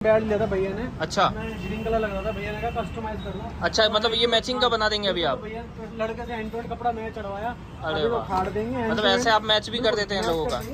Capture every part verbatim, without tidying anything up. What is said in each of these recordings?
Pad लिया था भैया ने। अच्छा, ग्रीन कलर लग रहा था, भैया ने कहा कस्टमाइज कर लो। अच्छा, मतलब ये मैचिंग का बना देंगे अभी आप? भैया लड़के से हैंड टू हैंड कपड़ा मैं चढ़वाया, अरे वाह, फाड़ देंगे। मतलब ऐसे आप मैच भी कर देते हैं लोगों का?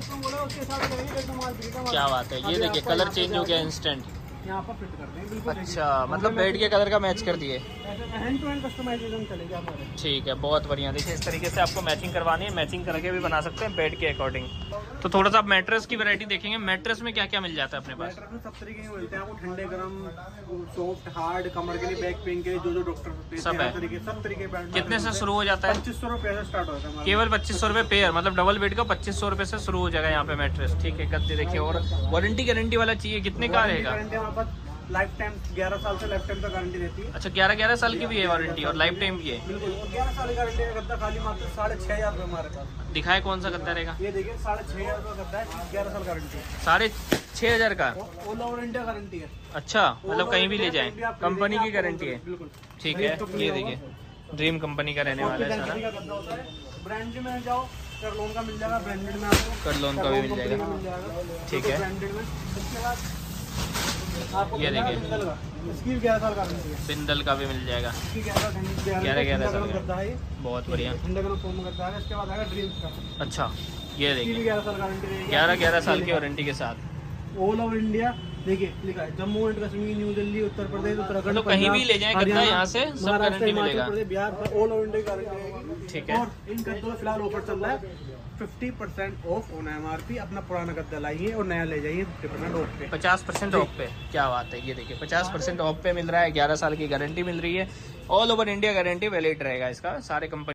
क्या बात है, ये देखिए कलर चेंज हो गया इंस्टेंट यहाँ पर फिट कर देंगे बिल्कुल। अच्छा, मतलब बेड के कलर का मैच कर दिए। हैंड टू हैंड कस्टमाइजेशन चलेगा हमारे। ठीक है, बहुत बढ़िया। देखिए इस तरीके से आपको मैचिंग करवानी है, मैचिंग करके भी बना सकते हैं बेड के अकॉर्डिंग। तो थोड़ा सा आप मैट्रेस की वैरायटी देखेंगे। मैट्रेस में क्या क्या मिल जाता है अपने पास? मैट्रेस में सब तरीके के मिलते हैं आपको, ठंडे गरम, सॉफ्ट, हार्ड, कमर के लिए, बैक पेन के लिए, जो जो डॉक्टर सब है, तरीके सब तरीके। कितने से शुरू हो जाता है? पच्चीस सौ रुपए से स्टार्ट होता है केवल पच्चीस सौ रुपए पेयर, मतलब डबल बेड का पच्चीस सौ रुपए से शुरू हो जाएगा यहाँ पे मैट्रेस। ठीक है, गद्दे देखिए। और वारंटी गारंटी वाला चाहिए, कितने का रहेगा? लाइफ टाइम ग्यारह साल से लाइफ टाइम तक गारंटी रहती है। अच्छा, ग्यारह ग्यारह साल की भी है वारंटी और लाइफ टाइम की है? बिल्कुल, ग्यारह साल की गारंटी है। गद्दा खाली मात्र साढ़े छह हजार रुपये हमारे पास। दिखाए कौन सा गद्दा रहेगा? ये देखिए साढ़े छह हजार रुपये गद्दा है, ग्यारह साल गारंटी है। साढ़े छह हजार का ऑल ओवर इंडिया गारंटी है। अच्छा, मतलब कहीं भी ले जाएं, कंपनी की गारंटी है। बिल्कुल ठीक है, ये देखिए ड्रीम कंपनी का रहने वाला है सारा। ब्रांडेड में जाओ, करलोन का मिल जाएगा, ब्रांडेड में आपको करलोन का भी मिल जाएगा। ठीक है, ब्रांडेड में। उसके बाद आपको ये देखिए इसकी भी ग्यारह साल गारंटी है। बिंदल का भी मिल जाएगा, ग्यारह ग्यारह ग्यारह साल गद्दा है ये, बहुत बढ़िया। ठंडे गरम फोम गद्दा है। इसके बाद आएगा ड्रीम्स का। अच्छा, ये इसकी भी देखिए ग्यारह साल गारंटी रहेगी। ग्यारह ग्यारह साल की वारंटी के साथ। ऑल ओवर इंडिया देखिए लिखा है, जम्मू एंड कश्मीर, न्यू दिल्ली, उत्तर प्रदेश, उत्तराखंड, तो कहीं भी ले जाएं गद्दा, यहाँ से सब गारंटी मिलेगा। Bihar, all over India guarantee रहेगी। ठीक है, और इन गद्दों में फिलहाल ऑफर चल रहा है, fifty percent off on M R P. अपना पुराना गद्दा लाइए और नया ले जाइए फिफ्टी परसेंट ऑफ पे, पचास परसेंट ऑफ पे। क्या बात है, ये देखिए पचास परसेंट ऑफ पे मिल रहा है, ग्यारह साल की गारंटी मिल रही है, all over India guarantee valid रहेगा इसका, सारे कंपनी